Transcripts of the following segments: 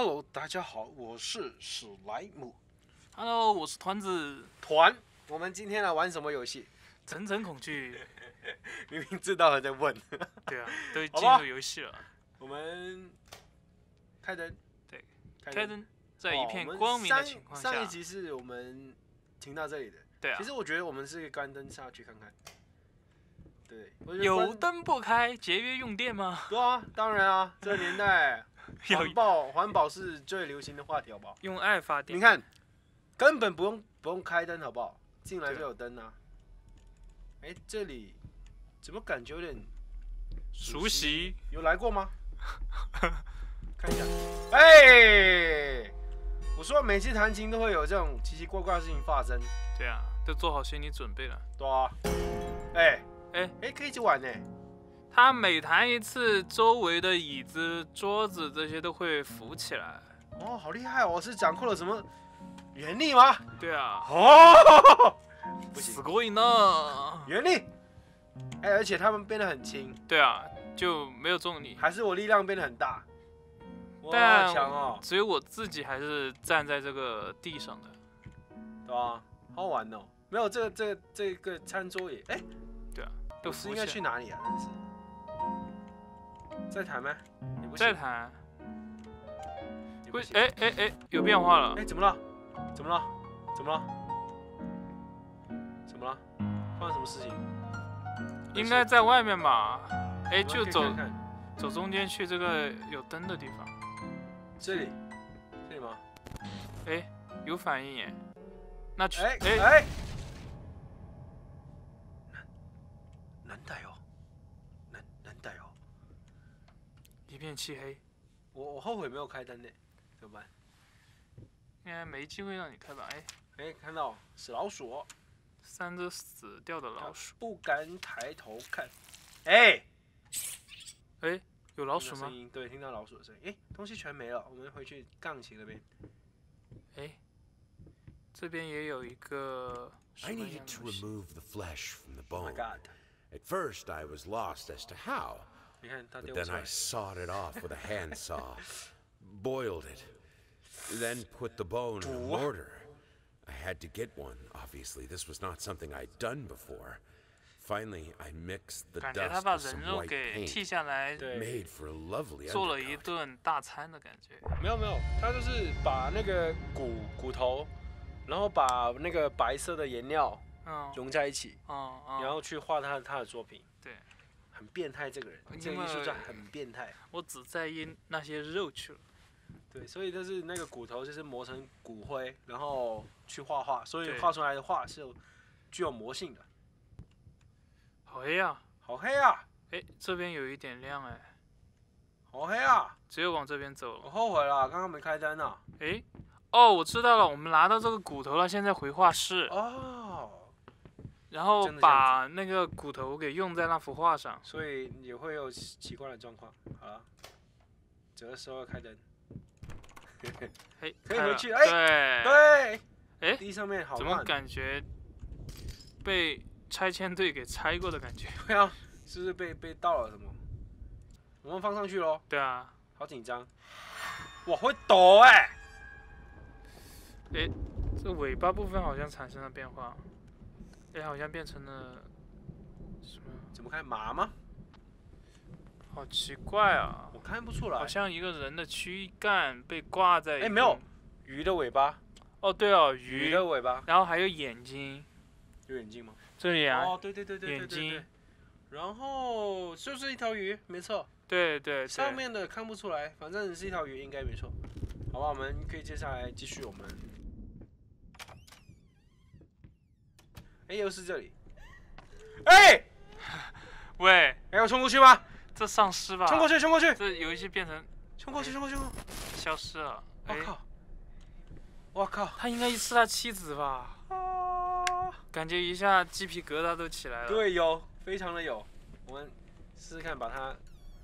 Hello， 大家好，我是史莱姆。 Hello， 我是团子。 我们今天来玩什么游戏？ 层层恐惧。 明明知道了在问。 对啊，都进入游戏了。 我们开灯。 对，开灯，在一片光明的情况下。 上一集是我们停到这里的。 对啊。 其实我觉得我们是关灯下去看看。对。 有灯不开，节约用电吗？ 对啊，当然啊，这个年代环保是最流行的话题，好不好？ 用爱发电。 你看，根本不用开灯，好不好？进来就有灯啊。哎，这里怎么感觉有点熟悉？ 有来过吗？看一下。哎，我说每次弹琴都会有这种奇奇怪怪的事情发生。 对啊，都做好心理准备了。 对啊。可以一起玩呢。 他每弹一次，周围的椅子、桌子这些都会浮起来。 哦，好厉害哦！是掌控了什么原力吗？ 对啊。 哦，不行， すごいな。 原力。而且他们变得很轻。 对啊，就没有重力。 还是我力量变得很大？ 但好强哦！ 只有我自己还是站在这个地上的。 对啊，好玩哦。没有这个餐桌也对啊， 都是应该去哪里啊？但是再弹吗？ 再弹。有变化了。 怎么了？怎么了？怎么了？怎么了？发生什么事情？ 应该在外面吧？就走中间去这个有灯的地方。 这里吗？ 有反应耶。那去难带哦，难带哦。 一片漆黑。 我后悔没有开灯呢，怎么办？ 应该没机会让你开吧？ 看到死老鼠 ，3只死掉的老鼠， 不敢抬头看。 有老鼠吗？ 对，听到老鼠的声音。东西全没了，我们回去钢琴那边。 这边也有一个。 I needed to remove the flesh from the bone. Oh my God. At first, I was lost as to how. But then I sawed it off with a handsaw, boiled it, then put the bone in a mortar. I had to get one, obviously. This was not something I'd done before. Finally, I mixed the dust with some white paint, made for a lovely 做了一顿大餐的感觉。 没有，他就是把那个骨头，然后把那个白色的颜料融在一起，然后去画他的作品。对，很变态这个人，这个艺术家很变态。 我只在意那些肉去了。 对，所以就是那个骨头就是磨成骨灰，然后去画，所以画出来的画是具有魔性的。 好黑啊！ 好黑啊！ 这边有一点亮好黑啊！ 只有往这边走了。 我后悔了，刚刚没开灯啊。 我知道了，我们拿到这个骨头了，现在回画室。然后把那个骨头给用在那幅画上， 所以也会有奇怪的状况。好了，这个时候要开灯。可以回去。对。地上面好乱。 怎么感觉被拆迁队给拆过的感觉？ 对啊，是不是被盗了什么？我们放上去咯。 对啊。 好紧张。哇，会抖这尾巴部分好像产生了变化。好像变成了什么？ 怎么看马吗？ 好奇怪啊！ 我看不出来。 好像一个人的躯干被挂在。 没有，鱼的尾巴。 对哦，鱼的尾巴。 然后还有眼睛。 有眼睛吗？ 这里啊。 对。 眼睛。 然后就是一条鱼，没错。 对。 上面的看不出来，反正是一条鱼，应该没错。好吧，我们可以接下来继续我们。又是这里。 喂。 要冲过去吗？ 这丧尸吧。 冲过去。 这游戏变成。 冲过去。 消失了。 我靠！ 他应该是他妻子吧？感觉一下鸡皮疙瘩都起来了。 对，有，非常的有。我们试试看把它。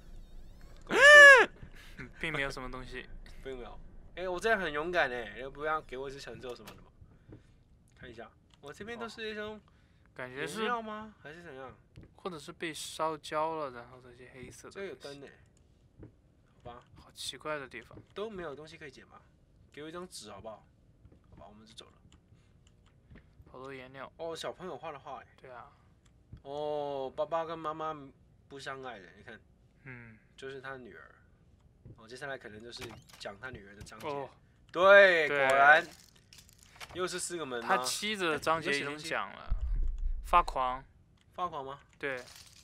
并没有什么东西。 并没有。我这样很勇敢要不要给我一次成就什么的吗？看一下。我这边都是一种感觉是药吗？还是怎样？ 或者是被烧焦了，然后这些黑色的。 这有灯好吧。 好奇怪的地方。 都没有东西可以捡吗？给我一张纸好不好？好吧，我们就走了。 好多颜料。 哦，小朋友画的画。 对啊。 哦，爸爸跟妈妈不相爱的，你看。就是他女儿。接下来可能就是讲他女儿的章节。对，果然。又是4个门吗？ 他妻子的章节已经讲了。发狂。 发狂吗？ 对。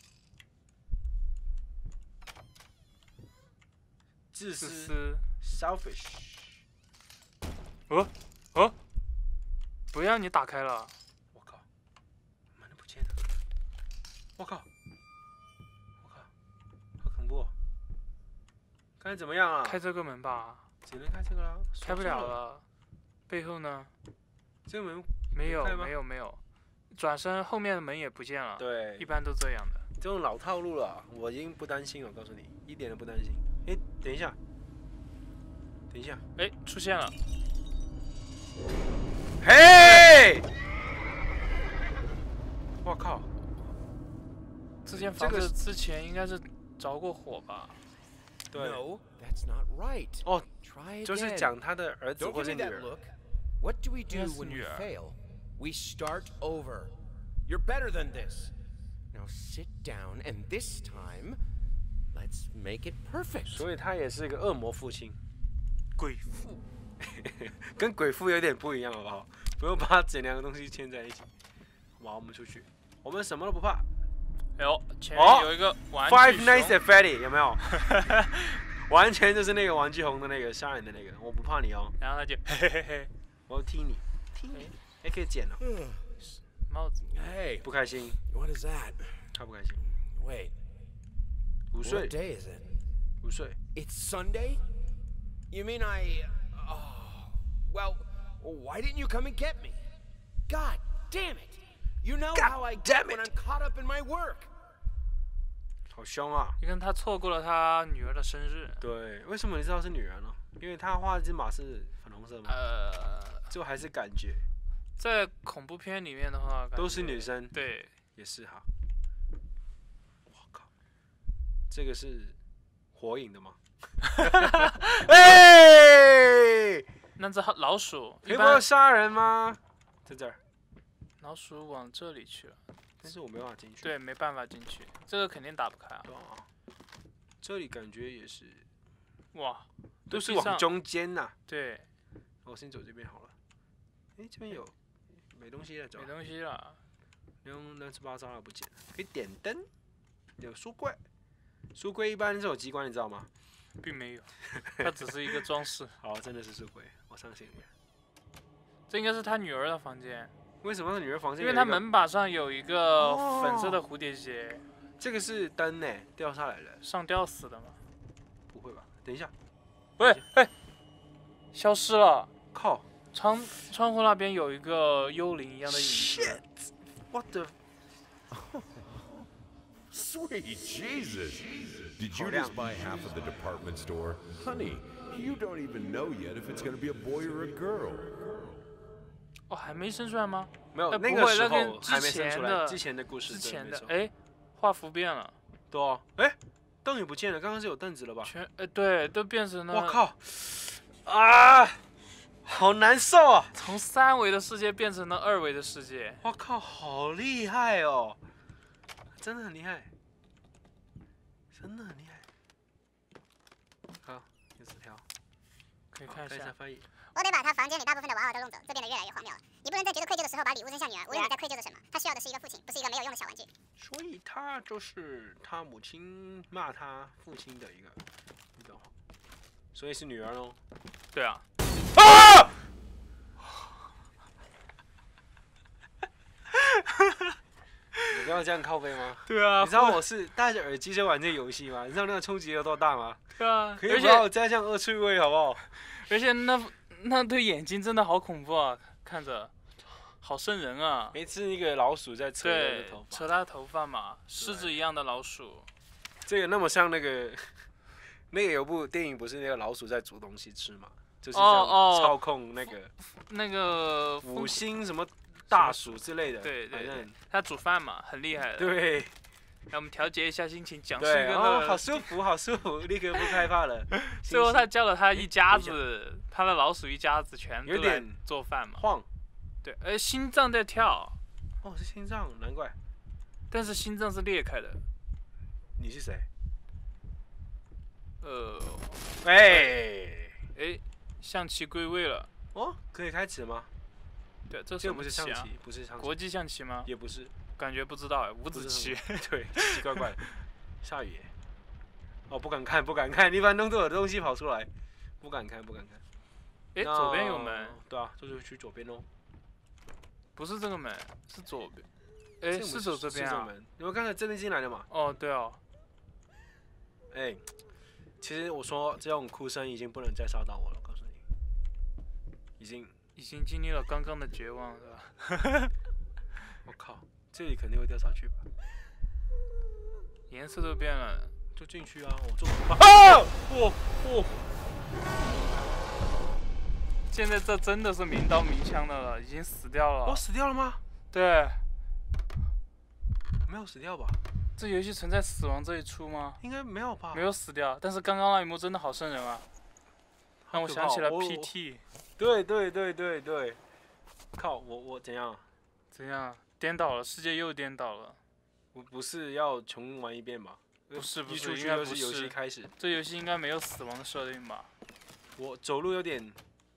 自私 ，selfish。 不要你打开了。 我靠，门不见了。我靠，好恐怖。刚才怎么样啊？ 开这个门吧。 只能开这个了。 开不了了。背后呢？ 这个门没有。转身后面的门也不见了。 对， 一般都这样的。 这种老套路了，我已经不担心了，我告诉你，一点都不担心。等一下。 出现了。 嘿！我靠！ 这间房子之前应该是着过火吧？ 对。 No, that's not right. 哦，就是讲他的儿子或是女儿。 What do we do when we fail? We start over. You're better than this. Now sit down, and this time, let's make it perfect. 所以他也是个恶魔父亲， 鬼父， 跟鬼父有点不一样，好不好？不用把这2个东西牵在一起。好，我们出去，我们什么都不怕。 前面有一个玩具熊。 Five Nights at Freddy 有没有？完全就是那个玩具熊的那个杀人的那个，我不怕你哦。 然后他就嘿嘿嘿， 我要踢你，可以捡哦。 帽子。 Hey， 不开心。 What is that？ 他不开心。 Wait。 午睡。 What day is it？ 午睡。 It's Sunday? You mean Oh, well, why didn't you come and get me? God damn it! You know how I get when I'm caught up in my work. 好凶啊！ 你看他错过了他女儿的生日。 对，为什么你知道是女儿呢？因为他画的这马是粉红色吗？就还是感觉。 在恐怖片里面的话， 都是女生。 对， 也是哈。我靠，这个是火影的吗？ 那只老鼠可以不要杀人吗？在这儿。 老鼠往这里去了， 但是我没办法进去。 对，没办法进去，这个肯定打不开啊。 这里感觉也是。 哇， 都是往中间呐。 对。 我先走这边好了。这边有，没东西了，走。 没东西了。 用乱七八糟的不捡，可以点灯，有书柜。书柜一般是有机关，你知道吗？ 并没有，它只是一个装饰。 好，真的是书柜，我相信你。 这应该是他女儿的房间。 为什么他女儿房间？ 因为他门把上有一个粉色的蝴蝶结。 这个是灯呢，掉下来了。 上吊死的吗？ 不会吧？等一下。 喂，消失了。 靠！ 窗户那边有一个幽灵一样的影子。 What the? Sweet Jesus! Did you just buy half of the department store? Honey, you don't even know yet if it's going to be a boy or a girl. 哦，还没生出来吗？ 没有，那个时候还没生出来。之前的故事。 之前的，画幅变了。 对啊，凳也不见了，刚刚是有凳子了吧？ 对，都变成了。 我靠！啊，好难受啊！ 从3维的世界变成了2维的世界。 我靠，好厉害哦！真的很厉害，真的很厉害。好，有纸条， 可以看一下翻译。 我得把他房间里大部分的娃娃都弄走，这变得越来越荒谬了。你不能在觉得愧疚的时候把礼物扔向女儿，无论你在愧疚着什么，她需要的是一个父亲，不是一个没有用的小玩具。 所以他就是他母亲骂他父亲的一段话，所以是女儿哦。 对啊。 啊！你不要这样靠背吗？ 对啊。 你知道我是戴着耳机在玩这个游戏吗？你知道那个冲击有多大吗？ 对啊。 可以不要再这样恶趣味好不好？ 而且那对眼睛真的好恐怖啊，看着，好瘆人啊！ 每次那个老鼠在扯他的头发， 扯他的头发嘛，狮子一样的老鼠。 这个那么像那个有部电影，不是那个老鼠在煮东西吃嘛？就是这样操控那个5星什么大鼠之类的。 对，他煮饭嘛，很厉害的。 对， 让我们调节一下心情，讲述一个好舒服，好舒服，立刻不害怕了。 最后他叫了他一家子，他的老鼠一家子全都来做饭嘛。 晃。 对，心脏在跳。 哦，是心脏，难怪。 但是心脏是裂开的。 你是谁？ 象棋归位了。 哦，可以开始吗？ 对，这不是象棋，不是象棋。 国际象棋吗？ 也不是。 感觉不知道五子棋。 对，奇奇怪怪的。下雨。哦，不敢看，不敢看，一般都有的东西跑出来，不敢看，不敢看。 左边有门。 对啊，这就去左边喽。 不是这个门，是左边。是走这边啊？ 你们刚才真的进来了嘛？ 哦，对哦。 其实我说这种哭声已经不能再烧到我了，我告诉你，已经经历了刚刚的绝望，是吧？ 我靠，这里肯定会掉下去吧？ 颜色都变了， 就进去啊！我做啊！ 现在这真的是明刀明枪的了，已经死掉了。 哦，死掉了吗？ 对。 没有死掉吧？ 这游戏存在死亡这一出吗？ 应该没有吧。 没有死掉，但是刚刚那一幕真的好瘆人啊，让我想起了 PT。 对。靠，我怎样？ 怎样？颠倒了，世界又颠倒了。 不是要重玩一遍吧？ 不是， 应该不是。游戏开始。 这游戏应该没有死亡的设定吧？ 我走路有点。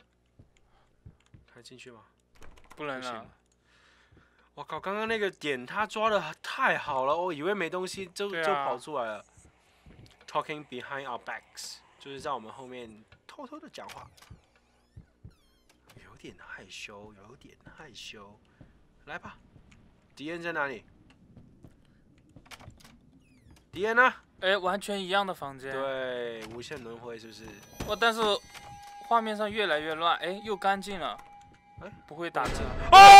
还进去吗？ 不能啊。 我靠！刚刚那个点他抓的太好了，我以为没东西就跑出来了。Talking behind our backs， 就是在我们后面偷偷的讲话，有点害羞。来吧，敌人在哪里？敌人呢？ 完全一样的房间。 对，无限轮回是不是？ 但是画面上越来越乱，又干净了。不会打字。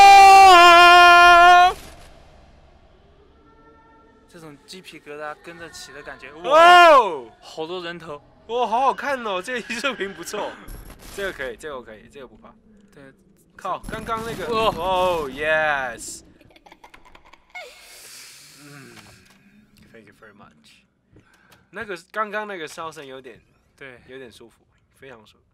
这种鸡皮疙瘩跟着起的感觉，哇，好多人头， 哇，好好看哦！这个艺术品不错，这个可以，这个我可以，这个不怕。 对， 靠，刚刚那个，哦 ，yes， thank you very much。那个刚刚那个哨声有点， 对， 有点舒服，非常舒服。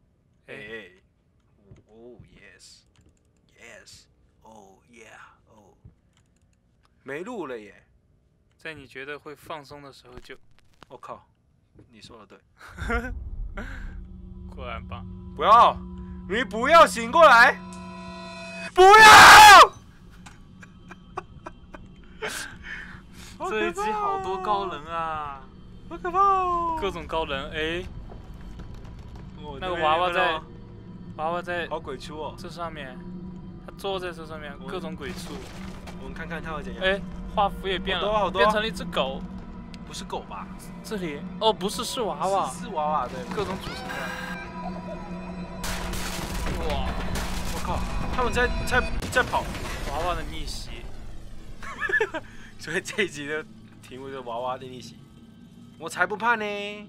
哦 ，yes， oh yeah， 哦，没路了耶。 在你觉得会放松的时候就， 我靠，你说的对， 果然棒。 不要，你不要醒过来，不要！ 这一集好多高人啊， 好可怕哦！ 各种高人，那个娃娃在， 好鬼畜哦！ 这上面，他坐在这上面，各种鬼畜。 我们看看他会怎样。 画幅也变了， 好多变成了一只狗， 不是狗吧？ 这里不是，是娃娃， 是娃娃，对， 各种组成的。哇！ 我靠，他们在跑， 娃娃的逆袭。 所以这一集的题目是娃娃的逆袭。我才不怕呢！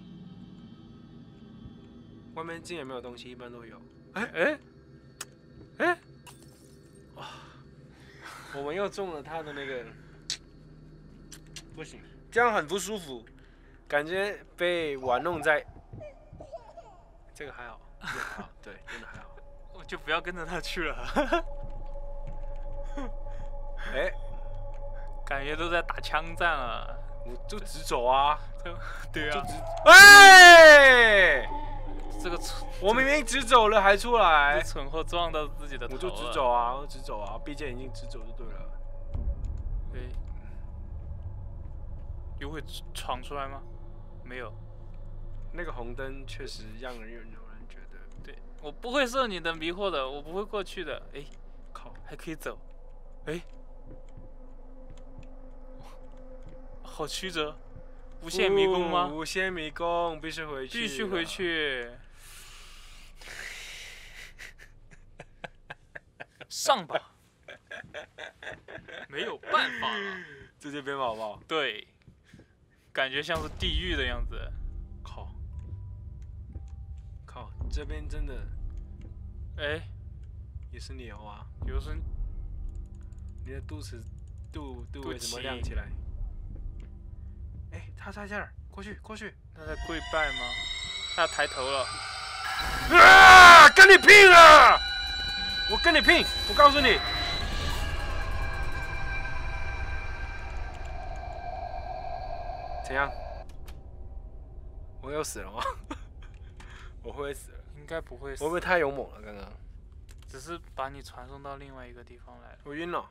外面竟然没有东西，一般都有。哇！我们又中了他的那个。不行，这样很不舒服，感觉被玩弄在。这个还好，对，真的还好。 我就不要跟着他去了。感觉都在打枪战了。 我就直走啊。 对啊。这个我明明直走了还出来。 蠢货撞到自己的头了。 我就直走啊，毕竟已经直走就对了。 又会闯出来吗？没有。 那个红灯确实让人有人觉得。 对，我不会受你的迷惑的，我不会过去的。靠，还可以走。好曲折。无限迷宫吗？ 无限迷宫，必须回去。 必须回去。上吧。没有办法了。 直接变宝宝。 对。感觉像是地狱的样子。 靠，这边真的，也是牛啊！ 有时你的肚为什么亮起来？ 他在这儿，过去。 他在跪拜吗？他要抬头了。 啊！跟你拼啊！我跟你拼！我告诉你，怎样？我又死了吗？我会不会死了？ 应该不会死。 我会不会太勇猛了？刚刚只是把你传送到另外一个地方来了。 我晕了。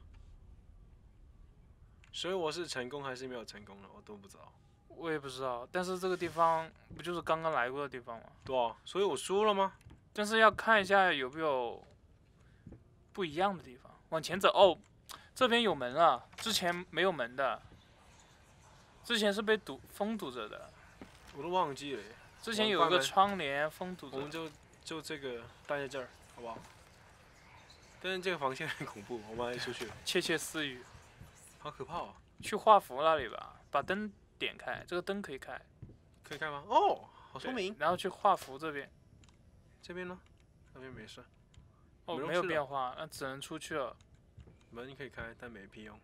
所以我是成功还是没有成功了，我都不知道。 我也不知道，但是这个地方不就是刚刚来过的地方吗？ 对啊，所以我输了吗？ 但是要看一下有没有不一样的地方。往前走，哦，这边有门了，之前没有门的，之前是被封堵着的。 我都忘记了。 之前有一个窗帘封堵着。 我们就这个待在这儿，好不好？但是这个房间很恐怖，我们还出去。 窃窃私语。 好可怕啊！ 去画符那里吧，把灯点开，这个灯可以开。 可以开吗？哦，好聪明。 然后去画符这边。 这边呢？那边没事。 哦，没有变化，那只能出去了。 门可以开，但没屁用。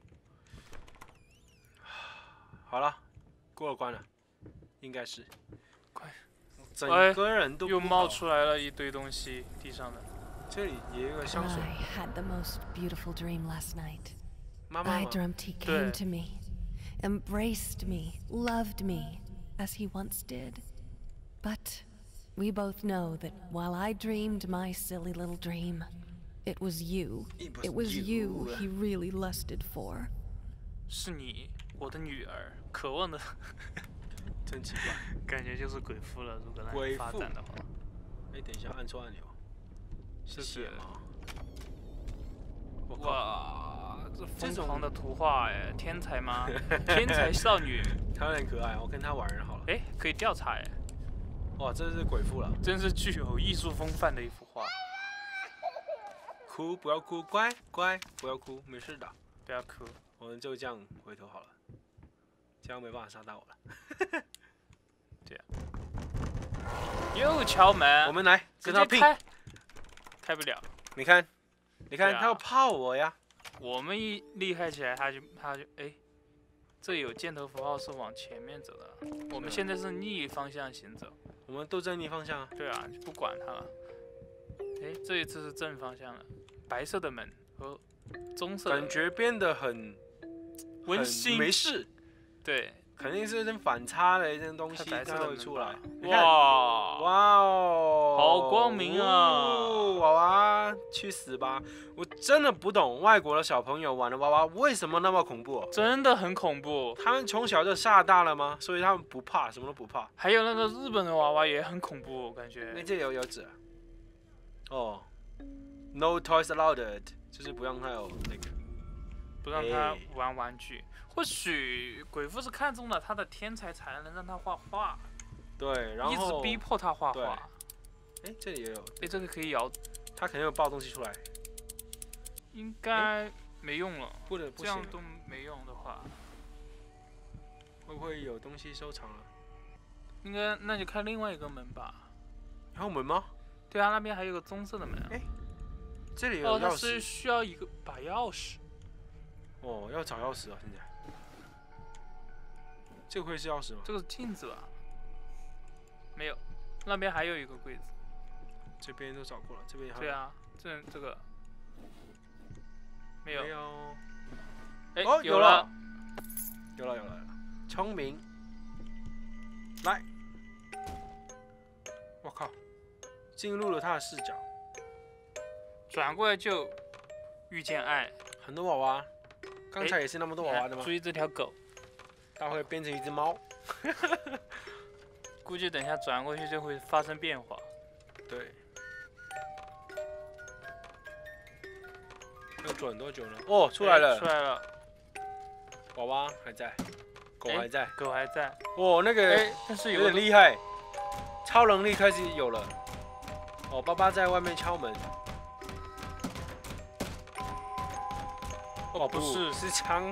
好了，过了关了，应该是。 快！ 整个人都又冒出来了一堆东西，地上的。 这里也有个香水。 I dreamt he came to me, embraced me, loved me, as he once did. But we both know that while I dreamed my silly little dream, it was you. It was you he really lusted for. 是你，我的女儿，渴望的。 真奇怪， 感觉就是鬼父了，如果让你发展的话。 哎，等一下，按错按钮。是血吗？ 哇，这疯狂的图画哎，天才吗？天才少女。 她有点可爱，我跟她玩好了。 哎，可以调查哎。 哇，这是鬼父了， 真是具有艺术风范的一幅画。 哭不要哭，乖乖不要哭，没事的。 不要哭， 我们就这样回头好了，这样没办法杀到我了。 对啊。又敲门， 我们来跟他拼。 开不了。 你看，他要泡我呀。 我们一厉害起来，他就哎，这有箭头符号是往前面走的，我们现在是逆方向行走。 我们都在逆方向啊。 对啊，就不管它了。哎，这一次是正方向了，白色的门和棕色的门。 感觉变得很温馨， 没事。 对。 肯定是一种反差的一件东西才会出来。 哇哦，好光明啊！ 娃娃去死吧！我真的不懂外国的小朋友玩的娃娃为什么那么恐怖。 真的很恐怖。 他们从小就吓大了吗？所以他们不怕，什么都不怕。 还有那个日本的娃娃也很恐怖，我感觉。 那这有纸。哦 ，No toys allowed， 就是不让他有那个。 不让他玩玩具。或许鬼父是看中了他的天才，才能让他画画。 对，然后一直逼迫他画画。 哎，这里也有。 哎，这个可以摇。 他肯定有爆东西出来。 应该没用了。 不这样都没用的话， 会不会有东西收藏了？ 应该，那就开另外一个门吧。 还有门吗？ 对啊，那边还有个棕色的门。 哎，这里有钥匙。 它是需要一把钥匙。 哦，要找钥匙啊！现在。这个会是钥匙吗？ 这个是镜子吧？没有，那边还有一个柜子。 这边都找过了，这边还有。 对啊，这个没有。 没有。 哎， 哦，有了，聪明。来，我靠，进入了他的视角。 转过来就遇见爱。 很多娃娃，刚才也是那么多娃娃的吗？ 注意这条狗。 它会变成一只猫， 估计等一下转过去就会发生变化。 对。要转多久呢？哦，出来了。 出来了。 娃娃还在，狗还在。 狗还在。 哦，那个但是有点厉害，超能力开始有了。哦，爸爸在外面敲门。哦，不是，是窗。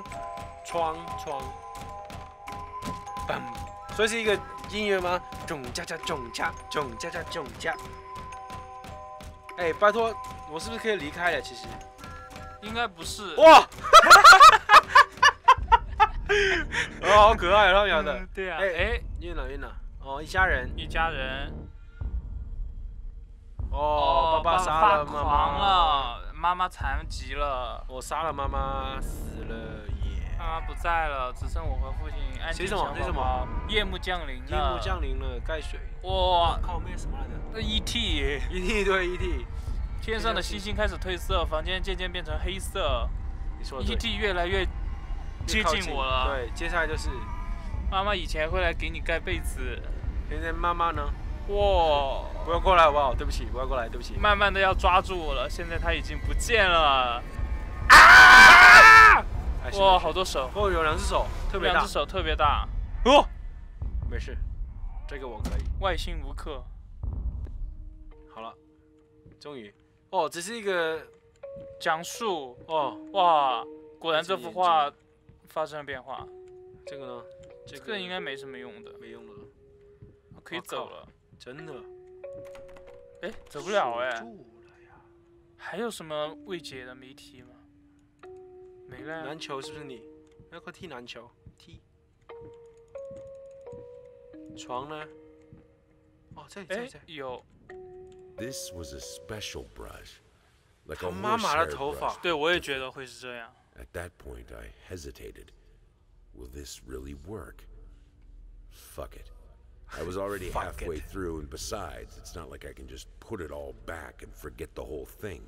所以是一个音乐吗？囧加加囧加囧加加囧加。哎，拜托，我是不是可以离开了？其实应该不是。 哇！哦， 好可爱，他们养的。 对啊。 晕了。哦，一家人。哦，爸爸杀了妈妈。 妈妈残疾了。 我杀了妈妈，死了耶。 妈妈不在了，只剩我和父亲。 谁什么？ 夜幕降临了，盖水。 哇！ 靠，没什么来的。 那 E.T. 对 E.T. 天上的星星开始褪色，房间渐渐变成黑色。 你说的对。 E.T. 越来越接近我了。 对，接下来就是妈妈以前会来给你盖被子， 现在妈妈呢？ 哇！ 不要过来好不好？对不起，不要过来，对不起。 慢慢的要抓住我了，现在他已经不见了。哇，好多手！ 哦，有2只手，特别大。 2只手特别大。 哦，没事，这个我可以。 外星无客。 好了，终于。哦，只是一个讲述。 哦， 哇，果然这幅画发生了变化。 这个呢？ 这个应该没什么用的。 没用了。 可以走了。 真的。 走不了还有什么未解的谜题吗？没了。 篮球是不是你？要快踢篮球，踢。床呢？哦，这里。 有。 This was a special brush, like a 妈妈的头发。 对，我也觉得会是这样。 At that point, I hesitated. Will this really work? Fuck it. I was already halfway through, and besides, it's not like I can just put it all back and forget the whole thing.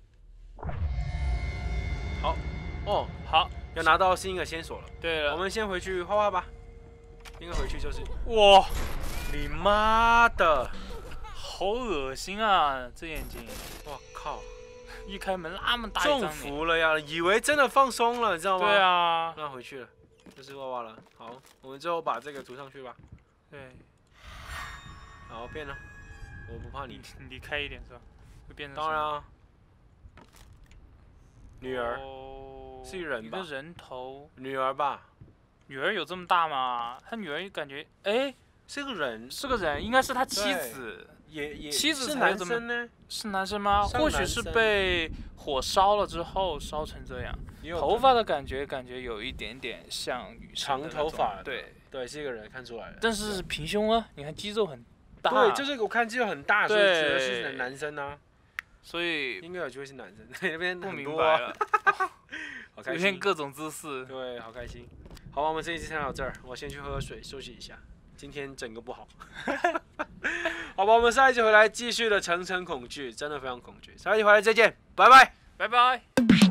好，要拿到新的线索了。 对了， 我们先回去画画吧。应该回去就是。 哇， 你妈的！ 好恶心啊，这眼睛！ 我靠！ 一开门那么大一张脸。 中伏了呀！以为真的放松了，你知道吗？ 对啊。 那回去了，就是娃娃了。好，我们最后把这个涂上去吧。 对。 好，变了。我不怕你。 你离开一点是吧？会变成。 当然啊。女儿。是人吧？ 一个人头。 女儿吧？ 女儿有这么大吗？他女儿感觉， 是个人。 是个人，应该是他妻子。妻子是男生呢？ 是男生吗？或许是被火烧了之后烧成这样。头发的感觉有一点点像女生长头发。 对， 是一个人看出来了。 但是平胸啊，你看肌肉很大。 对，就是我看肌肉很大，所以觉得是男生啊。 所以应该有机会是男生。那边不明白了。 好开心。 有点各种姿势。 对，好开心。好吧，我们这一期先到这儿，我先去喝水休息一下。今天整个不好。好吧，我们下一集回来继续的层层恐惧，真的非常恐惧。下一集回来再见，拜拜， 拜拜。